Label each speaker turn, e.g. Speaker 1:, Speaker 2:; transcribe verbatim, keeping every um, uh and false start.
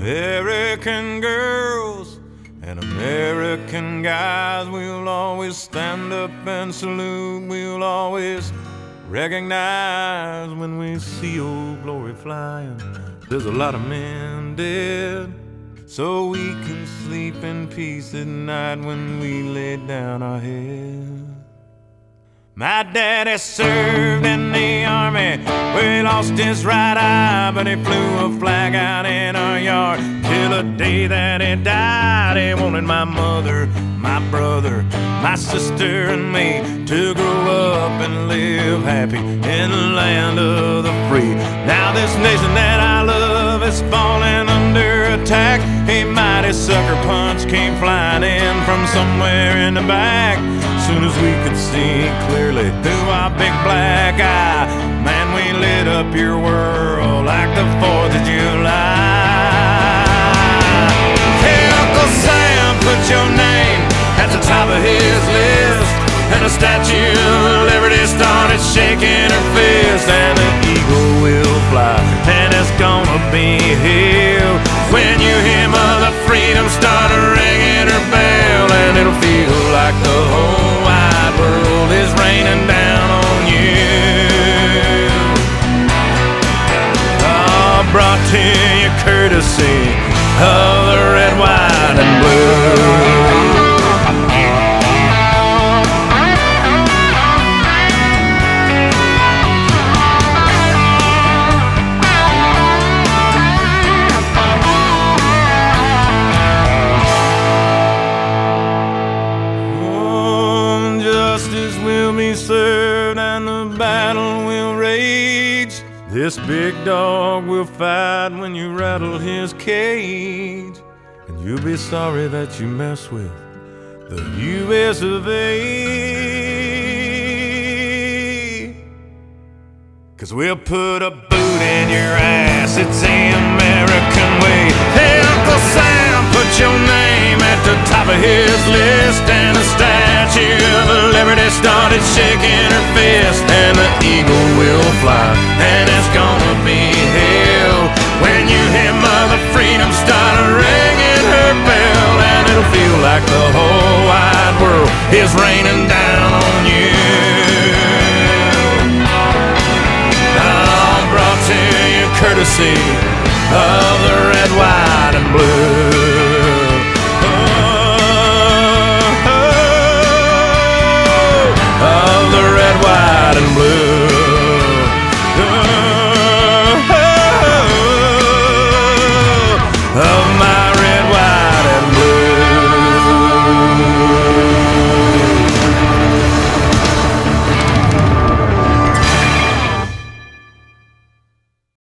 Speaker 1: American girls and American guys, we'll always stand up and salute. We'll always recognize when we see Old Glory flying. There's a lot of men dead, so we can sleep in peace at night when we lay down our head. My daddy served in the army, where he lost his right eye, but he flew a flag out in our yard till the day that he died. He wanted my mother, my brother, my sister and me to grow up and live happy in the land of the free. Now this nation that I love is falling under attack. A mighty sucker punch came flying in from somewhere in the back. Soon as we could see clearly through our big black eye, man, we lit up your world like the fourth of July. Hey, Uncle Sam put your name at the top of his list, and the Statue of Liberty started shaking her fist. And the eagle will fly, and it's gonna be here when you hear Mother Freedom start ringing her bell. And it'll feel like the whole wide world is raining down on you. Oh, brought to you courtesy of the red, white, and blue. Will be served and the battle will rage. This big dog will fight when you rattle his cage, and you'll be sorry that you mess with the U S of A. Cause we'll put a boot in your ass, it's the American way. Hey, Uncle Sam put your name at the top of his list, and the Statue of Liberty started shaking her fist. And the eagle will fly, and it's gonna be hell when you hear Mother Freedom start ringing her bell. And it'll feel like the whole wide world is raining down on you. Oh, brought to you courtesy of the red, white, and blue.